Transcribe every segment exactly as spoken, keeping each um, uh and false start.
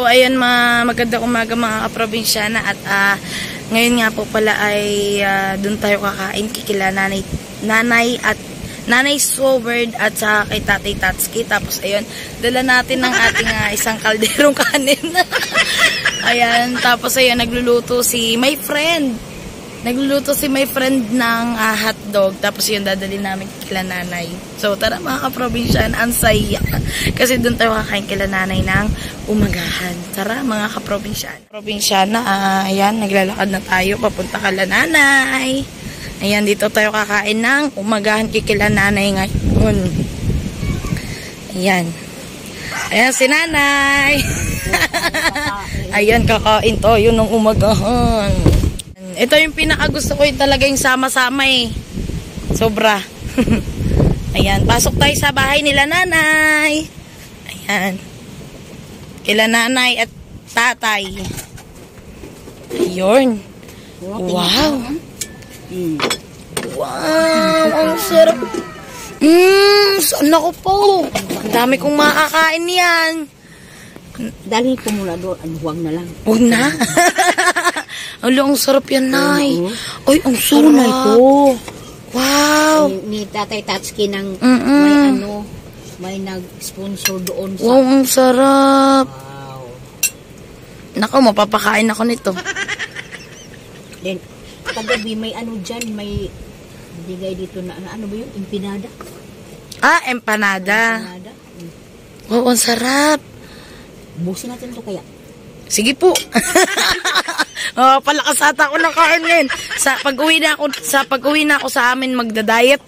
So, ayan, ma magandang umaga mga kaprobinsyana at uh, ngayon nga po pala ay uh, doon tayo kakain kikila nanay, nanay at nanay Swoward at sa kay Tatay Tatsuki. Tapos, ayun, dala natin ng ating uh, isang kalderong kanin. Ayan, tapos ayun, nagluluto si my friend. Nagluluto si my friend ng uh, hotdog. Tapos yun, dadali namin kila nanay. So, tara mga kaprobinsyan, ang saya. Kasi doon tayo kakain kila nanay ng umagahan. Tara mga kaprobinsyan. Probinsyana, uh, ayan, naglalakad na tayo. Papunta kila nanay. Ayan, dito tayo kakain ng umagahan kila nanay ngayon. Ayan. Ayan si nanay. Ayan, kakain to. Yun ang umagahan. Ito yung pinakagusto ko yung talaga yung sama-sama eh. Sobra. Ayan. Pasok tayo sa bahay nila nanay. Ayan. Kila nanay at tatay. Ayun. Wow. Wow. Ang sarap. Mmm. Saan ako po? Ang dami kong makakain yan. Dali ko muna doon. Huwag na lang. Huwag na? Ala, ang sarap yan, Nay. Uh-huh. Ay, ang sunay ko. Wow. Ni, ni Tatay Tatsuki ng Mm -mm. may ano, may nag-sponsor doon sa... Wow, ang sarap. Wow. Naku, mapapakain ako nito. Then, kagabi may ano dyan, may bigay dito na, ano ba yun? Empanada. Ah, empanada. Empanada. Mm. Wow, ang sarap. Busin natin to kaya. Sige po. Oh, palakas ata ako ng kain ngayon. Sa pag-uwi na ako, sa pag-uwi na ako sa amin magda-diet.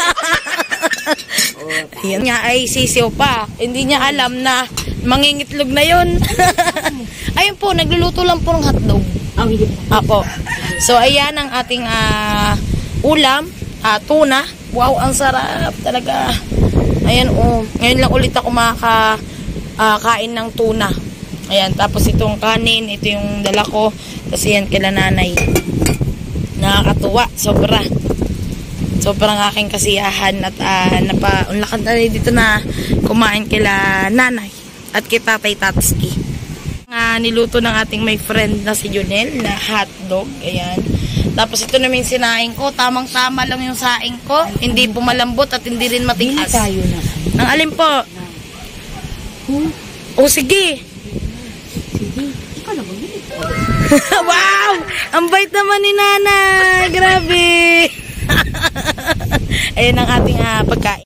Yan nga ay sisiw pa. Hindi niya alam na mangingitlog na 'yon. Ayun po, nagluluto lang po ng hotdog. Apo. So ayan ang ating uh, ulam, uh, tuna. Wow, ang sarap talaga. Ayan oh. Ngayon lang ulit ako makaka uh, kain ng tuna. Ayan, tapos itong kanin, ito yung dala ko. Kasi yan kila nanay. Nakakatuwa, sobra. Sobrang aking kasiyahan at uh, napaunlakan na dito na kumain kila nanay at kay Tatay Tatsuki. Uh, niluto ng ating may friend na si Junel na hotdog. Ayan. Tapos ito naman yung sinaing ko. Tamang-tama lang yung saing ko. Hindi pumalambot at hindi rin matigas. Tayo na. Ang alin po? Hmm? O sige. Ikaw na bumili. Wow! Ang bait naman ni nanay. Grabe. Ayan ang ating uh, pagkain.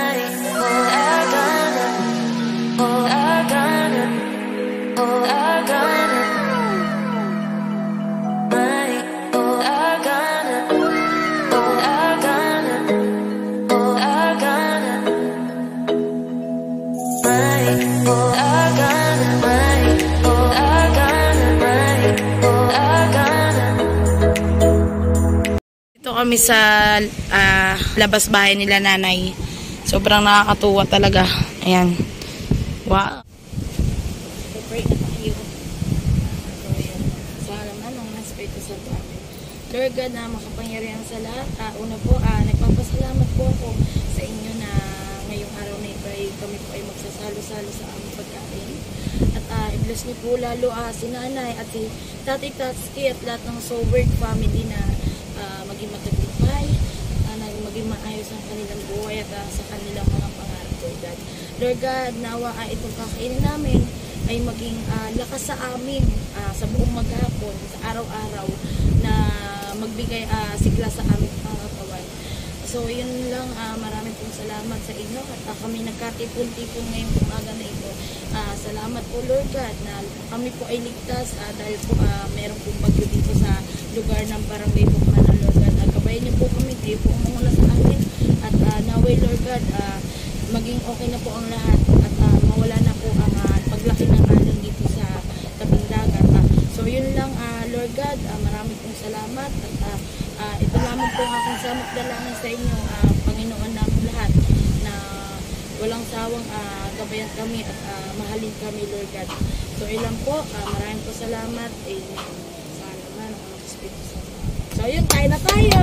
Kami sa uh, labas bahay nila nanay. Sobrang nakakatuwa talaga. Ayan. Wow. Pray na tayo. So, ayan. Sa halaman ng Espiritu Santo. Lord God na makapangyarihan sa lahat. Uh, una po, uh, nagpapasalamat po ako sa inyo na ngayong araw na ito ay kami po ay magsasalo-salo sa aming pagkain. At uh, i-bless niyo po lalo uh, si nanay at si Tatay Tatsuki at lahat ng Swoward family na Uh, maging matagumpay, uh, maging maayos ang kanilang buhay at uh, sa kanilang mga pangarap, Lord God. Lord God, nawa uh, itong kakainin namin ay maging uh, lakas sa amin uh, sa buong maghapon, sa araw-araw na magbigay uh, sigla sa aming pangatawan. So, yun lang, uh, maraming pong salamat sa inyo at uh, kami nagkatipon-tipon ngayong umaga na ito. Uh, salamat po, Lord God, na kami po ay ligtas uh, dahil po uh, meron pong bagyo dito sa lugar ng Barangay Bukman, Lord God. Uh, kabayan niyo po kami, kayo po umuna sa amin at uh, naway, Lord God, uh, maging okay na po ang lahat at uh, mawala na po ang uh, paglaki ng alon dito sa tabing dagat. Uh, so, yun lang, uh, Lord God, uh, maraming pong salamat at uh, uh, ito lamang po ang aking samot dalangin sa inyo, uh, Panginoon namin lahat, na walang sawang uh, gabayan kami at uh, mahalin kami, Lord God. So, ilan po, uh, maraming po salamat. Amen. Sana naman ang mga Espiritu Santo. So, yun, kain na tayo!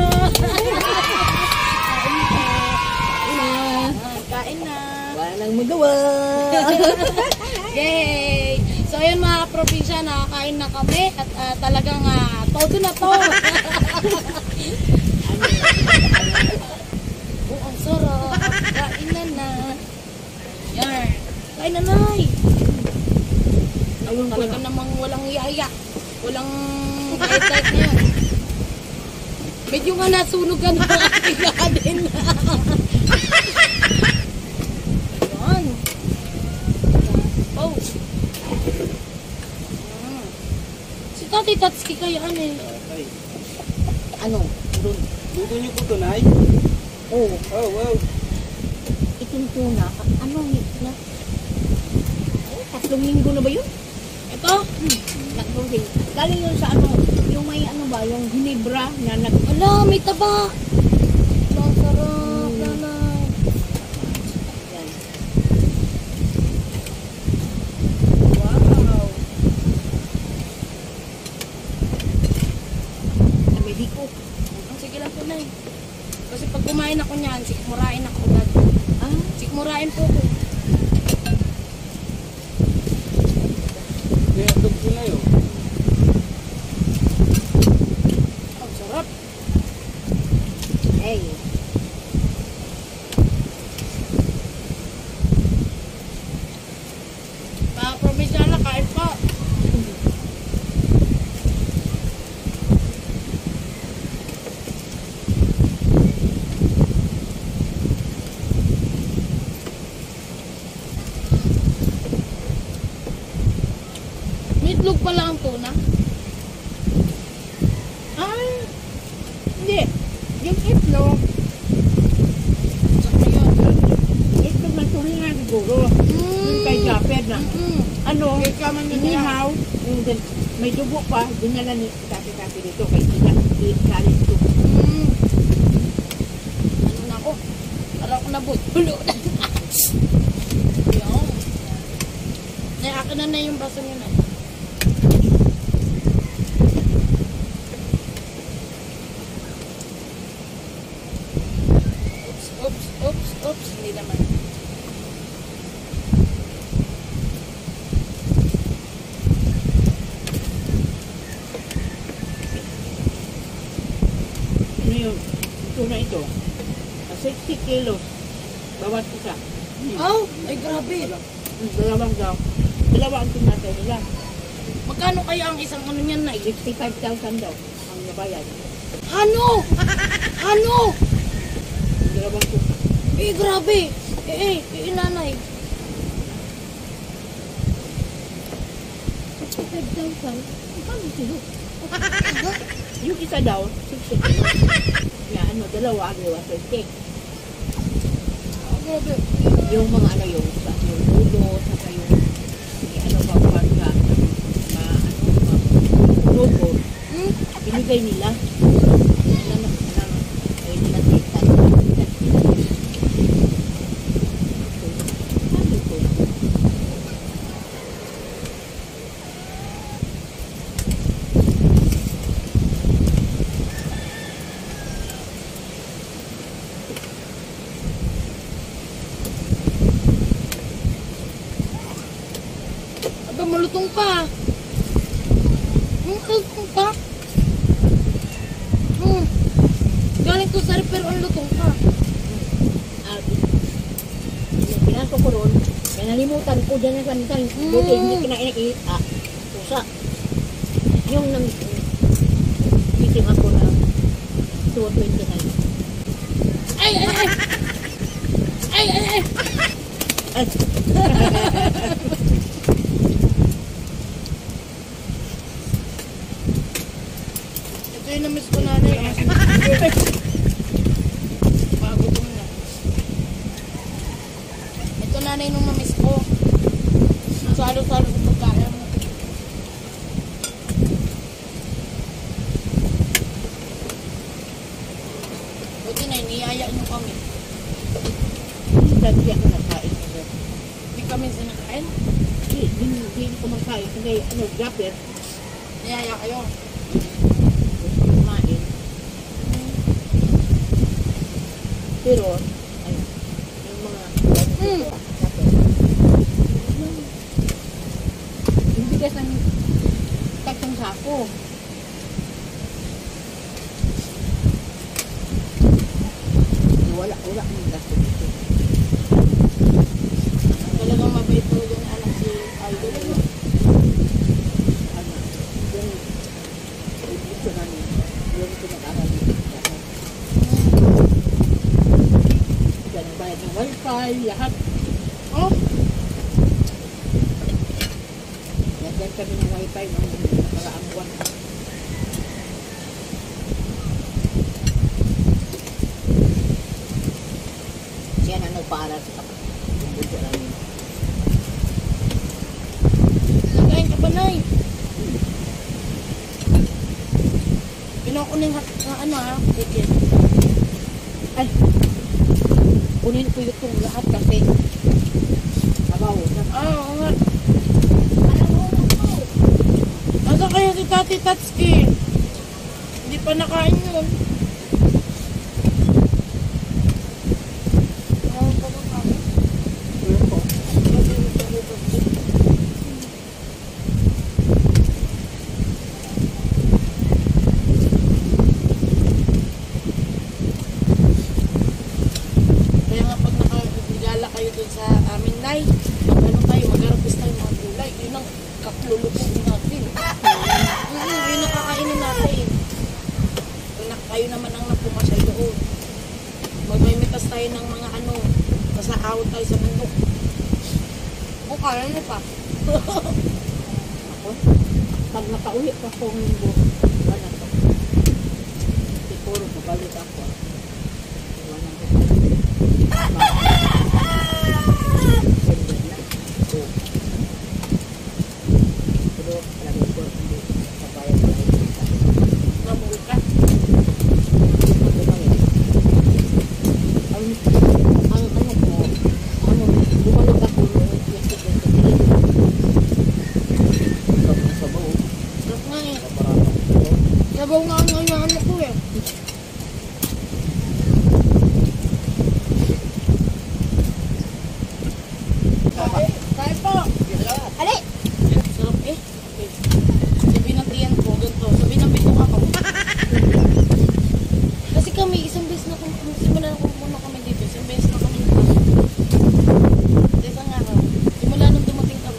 Kain na! Kain na! Wala nang magawa! Yay! So, So ayun mga probinsya, nakakain na kami at ah, talagang ah, todo na to. Oh, ang sarap. Kain na na. Yan. Kain na nay. Ayun ko Talaga na. namang walang yaya. Walang diet-diet na yan. Medyo nga nasunog ka na aking garden. Ayan. Oh. Mm. Si Tati Tatsuki kaya ano eh. Ay, Ano? Doon. luto niyo po ito, Nay? Oh, Oh, wow. itong tuna. Ano? Na, oh, tatlong linggo na ba yun? Ito? Hmm. Tatlong linggo. Galing yun sa ano, yung may ano ba, yung hinibra na nag... Ala, may taba. Ang sarap, nanay. Yan. Wow. Namili ko. Ang sige lang po, Nay. Kasi pag kumain ako niyan, sikmurain ako agad. Ah, Sikmurain po ko. May hotdog po na yun. Ang sarap. hey. Mga probinsya, kain pa. Meatloaf pala ang tuna. Ay, hindi. Yung itlog, Saka yun. itlog na tulingan siguro. Yung kay Mm. Japet na. Mm. Ano, Kaya kaman yun nila. inihaw, yung din- may dugo pa, dinala ni Tati-Tati dito kay Tina. Ikalit ko. Mm. Ano na ako? Para ako nabutulo. Yung. Nay, akin na na yung baso nyo na. Oops, oops, oops, oops. Hindi naman. Ano yun? Ito na ito. Ah, sixty kilos. Bawat isa. Oh, ay grabe. Hmm, Dalawang daw. Dalawa ang tinatay nila. Magkano kaya ang isang ano niyan, Nay? fifty-five thousand daw ang nabayad. Ano? Ano? Dalawang tuka. Eh, grabe. Eh, eh, eh, nanay. fifty-five thousand? Paano silo? Yung isa daw, sixty kilos. Yan, ano, dalawa, dalawa, thirty. Oh, grabe. Yung mga ano yung sa yung ulo, saka yung yung ano ba parga ma ano ma logo, Hmm? binigay nila. Ano na na ay nila kita. Ano to? Aba, malutong pa. Hmm, malutong pa. Hmm. Galing ko sa pero ang lutong pa. Ah, pinasok ko ron. Kaya nalimutan ko dyan sa minsan. Mm. Buti hindi kinain i ah, pusa. Yung nang meeting ako na two twenty-nine. Ay, ay, ay. Ay, ay, ay. Ay, Ito yung namiss ko nanay. Pagutom na. Ito nanay nung namiss ko. Salo-salo sa pagkain. Buti na, niyaya nyo kami. dati ako nakain. Hindi kami sinakain. Hindi, hindi, hindi ko makain. Kasi ano, gapit, Niyaya kayo. gusto ko kumain. Pero, ayun, yung mga Mm. gapit. Hindi bigas ng tatlong sako. Wala, wala ang gasto dito. Talagang mabait po yung anak si Aldo. Ano, yung dito namin, yung ito nag-aral dito. Yan ang bayad ng wifi, lahat. Oh, Yan kami ng wifi ng nakaraang buwan. Siya na nagpaaral sa kapatid namin. nagain ka ba, Nay? Pinukunin hat na ano ha? Ticket. Ay, kunin ko yung lahat kasi sabaw. Ah, oo nga. Nasa kaya si Tati Tatsuki? Hindi pa nakain yun. Ah, pa ba kami? Kaya nga pag nakagala kayo dun sa amin, Nay, ano tayo, mag-harvest tayo mga gulay. Yun ang kaplulupong natin. Mm, yun ang kakainin natin. Anak, kayo naman ang napumasay doon. Magmimitas tayo ng mga ano, masahawad tayo sa bundok. O, kaya niyo pa. Ako, pag nakauwi pa ko ng buwan, wala ko. Siguro, babalik ako. Wala ko. Sender na. So, pero, alam ko, hindi kabayad na ito. Namul ka. Ang, ang ano ko, ano, bumalik ako noong twenty twenty-three. Sabaw. Sarap nga eh. Kaparata. Sabaw nga ang ano, ano ko eh. Kaya po. Ali! Sarap eh. Sabi ng tiyan ko, ganito. Sabi ng bitok ako. Kasi kami, isang beses na kung simula na kung muna kami dito, isang beses na kami dito. Isang araw. Simula nung dumating kami.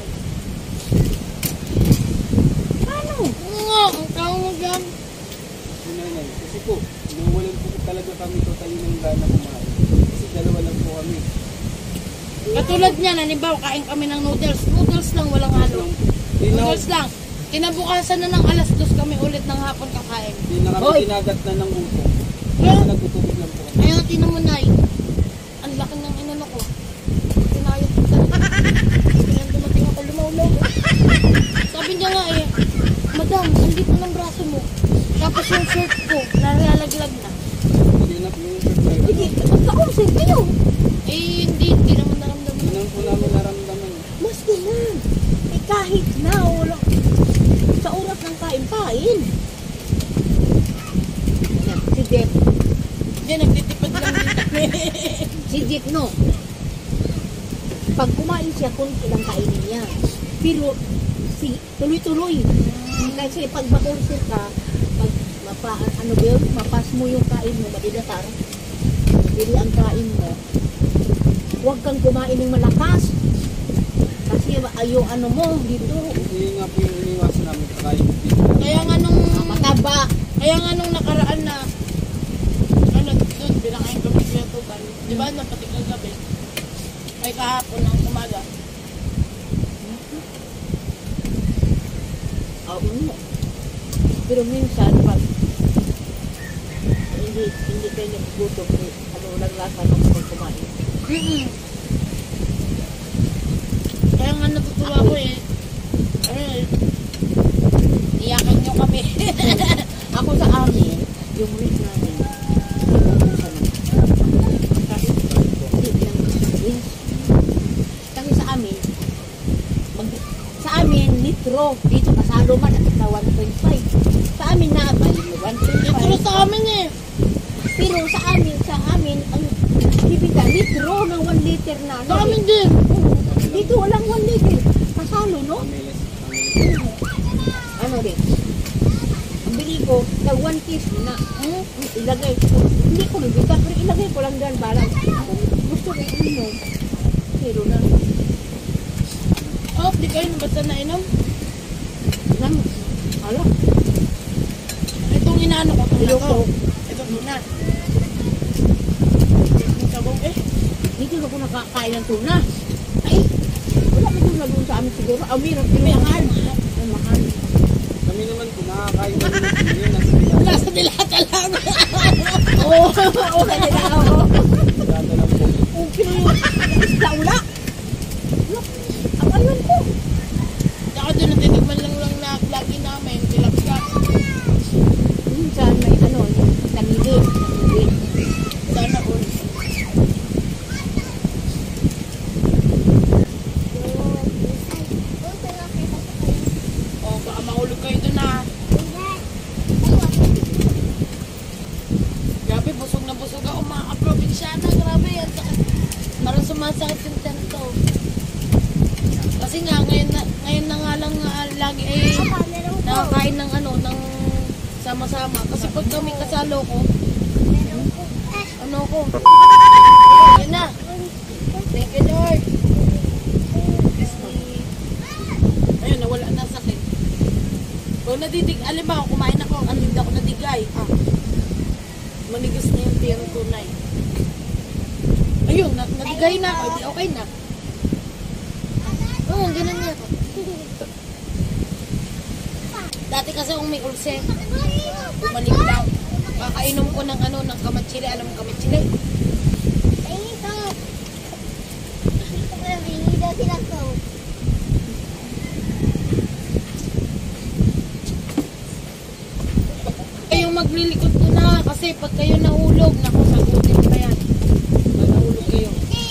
Ano? Oo nga, ang tao mo dyan. Sinanay. Kasi po, nawalan po talaga kami totally ng gana kumain. Kasi dalawa lang po kami. Katulad niyan, halimbawa, kain kami ng noodles. Noodles lang, walang halo. Di na, Noodles lang. Kinabukasan na ng alas dos kami ulit ng hapon kakain. di na kami Hoy! kinagat na ng upo. Kaya, Kasi nagtutubig lang po kami. kaya tinan mo, Nay. Ang laki ng inano ko. Tinayot ko talaga. Kaya dumating ako, lumaw-law. Sabi niya nga eh, Madam, hindi pa ng braso mo. Tapos yung shirt ko, nalalaglag na. Hindi na po yung surprise. Hindi, magka-consent kayo. Eh, hindi, hindi naman naramdaman. Hindi naman po namin naramdaman. Mas naman. Eh kahit na, wala. Sa oras ng kain-kain. Yan, si Jeff. Hindi, nagtitipid lang din kami. Si Jeff, no. Pag kumain siya, kunti lang kainin niya. Pero, si, tuloy-tuloy. Kasi pag makonser ka, pag mapa, ano ba yun, mapas mo yung kain mo, madilatar. Dili ang kain mo. Huwag kang kumain ng malakas. Kasi ayo ano mo, dito, Hindi nga po yung iniwasan namin kakain. Kaya nga nung, mataba. kaya nga nung nakaraan na, ano, doon, pinakain kami sa tuban. Di ba, napatik ang gabi. Ay kahapon ng umaga. Oo. Pero minsan, pag hindi, hindi kayo naggutom, ano, naglasa ng pag kumain. Mm-mm. Kaya nga natutuwa ko eh. Ano eh, iyakan nyo kami. Ako sa amin, yung rate namin, inuusan na. Kasi, hindi lang sabihin. Kasi sa amin, mag, sa amin, litro, dito kasalo man, at sa one point five. Sa amin na, bali mo, one point Ito five. sa amin eh. Pero sa amin, sa amin, ang bibigla, litro ng one liter na. Sa amin din. Oo. Dito walang one liter. Kasalo, no? Pamilis. Pamilis. Ano din? Ang bili ko, na one piece na. Hmm? Ilagay ko. Hindi ko nabita, pero ilagay ko lang dyan parang gusto ko inom. Zero na. Oh, di kayo basta nainom? Nang, ala, Itong inaano ko, itong ayoko. ako. Ito tuna. Ang sabong eh. Hindi na ako nakakain ng tuna. Ay, wala mo tuna doon sa amin siguro. Ah, meron, pero mahal. Ay, mahal. Kami naman po nakakain kami ng yun. Nasa nila. Nasa dilata lang. Oo, oo, kanila ako. Data lang po. Okay, isda ula. Look, ang ayun ko. Saka doon natitigman lang lang na lagi namin. Tilapia. Minsan may ano, tanili. Tanili. Sana all. Oh, baka mahulog kayo doon ah. Grabe, busog na busog ako mga kaprobinsyana. Grabe yan. Parang sumasakit yung tento. Kasi nga, ngayon na, ngayon na nga lang nga, lagi ay nakakain ng ano, ng sama-sama. Kasi pag kami kasalo ko, ano ko? Yun na. Thank you, Lord. Ayun, nawala na sakit. Kung nadidig, alam ba, kumain ako, ano hindi ako nadigay. Ah. Manigas na yung tiyang tunay. Ayun, na, nadigay na ako, di okay na. Oo, ganun niya ako. Dati kasi kung may ulcer, bumalik lang. Kakainom ko ng ano, ng kamatsili. Alam mo kamatsili? Kayong maglilikod ko na kasi pag kayo nahulog, naku, sagutin pa yan. Pag nahulog kayo.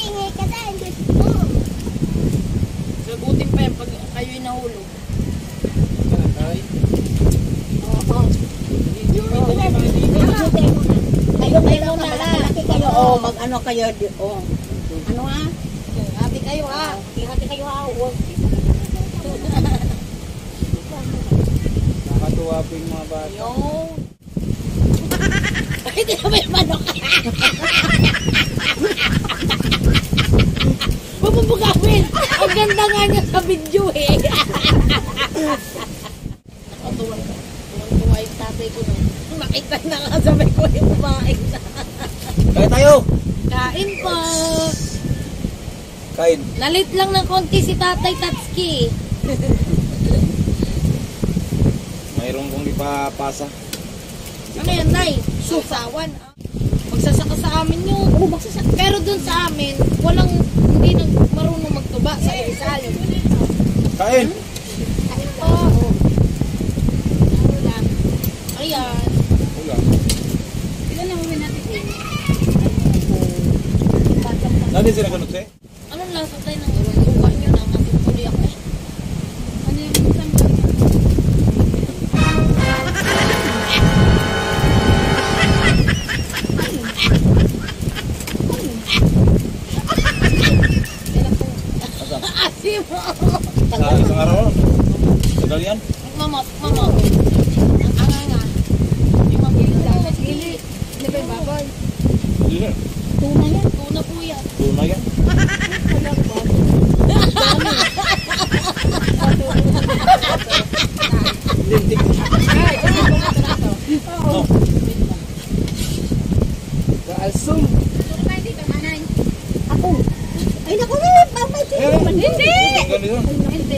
Sagutin pa yan pag kayo'y nahulog. Ay, Oo. Kayo kayo na Malaki kayo. Oh, mag ano kayo. Oh. Ano ha? Hati kayo ha. Hati kayo ha. Oh. nakatuwa po yung mga bata. Yung... Hindi na may manok. Bumubugawin. Ang ganda nga niya sa video eh. Nakatuwa. Tuwang-tuwa yung tatay ko nun. Makita na nga sabay ko yung kumain na. Kaya tayo! Kain po. Kain. Nalit lang ng konti si Tatay Tatsuki. Mayroon kong ipapasa. Ano yan, Nay? Susawan. Magsasaka sa amin yun. Oh, magsasaka. Pero dun sa amin, walang, hindi nang marunong magtuba sa Rizal. Kain! Kain po. Ulam. Ayan. Ulam. Ilan na muna natin eh. Nandun sila kanot eh? Anong lasa tayo ng luwa nyo na ating tuloy ako eh? Ano yung isang Asim mo! Sa isang araw? Tagal yan? Mamot, mamot. Ang anganga. Yung mabilis lang sa gili. Hindi ba yung baboy? Hindi na. Tuna yan. Tuna po yan. Tuna yan. Wala ko baboy. Lintik. Ay, ano ba ito na ito? Oo. Oh. Kaalsum. Ako. Ay, naku na. Baboy. Eh, Hindi. ganito. Hindi.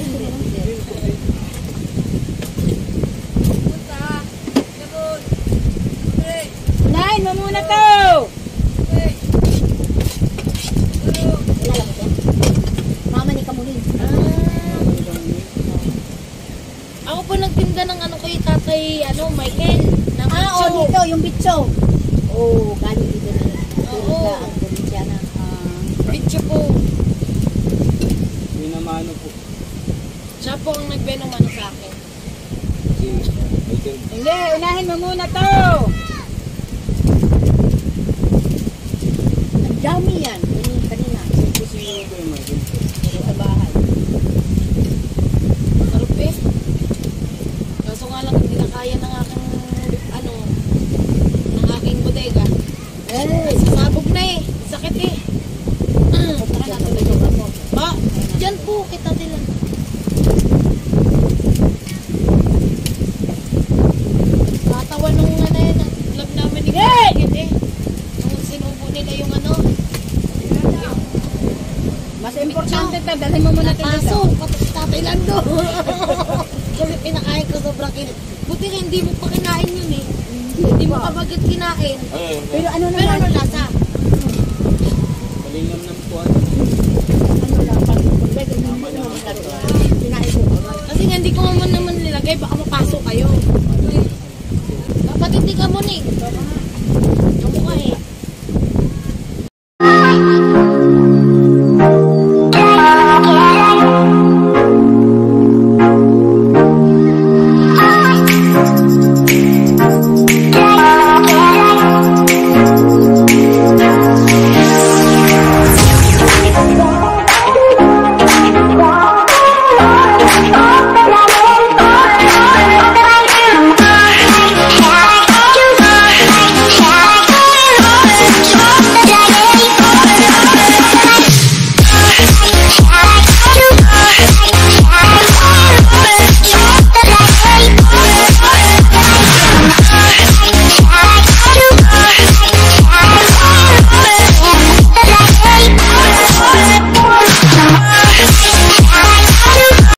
Unahin mo muna to. Mama ni Kamulin. Ako po nagtinda ng ano kay Tatay, ano, Michael. Ng Ah, bitso. oh, dito, yung bitso. Oh, galing dito na. Oo. Ang probinsya na. Ah, Bitso po. Minamano po. Siya po ang nagbenomano sa akin. Si Michael. Hindi, unahin mo muna to. Ang dami yan. Kanina, kanina. Sino ko yung Michael? Sa bahay. Sarap eh. kinakain ko sobrang kinit. Buti nga hindi mo pa kinain yun eh. Hindi mo pa bagit kinain. Ay, Pero ano naman? Pero ano lasa? malinam ng puwan. Ano lang, pag pag hindi mo naman talaga. Kinain ko ba? Kasi nga hindi ko naman naman nilagay, baka mapasok kayo. Dapat hindi ka muna eh.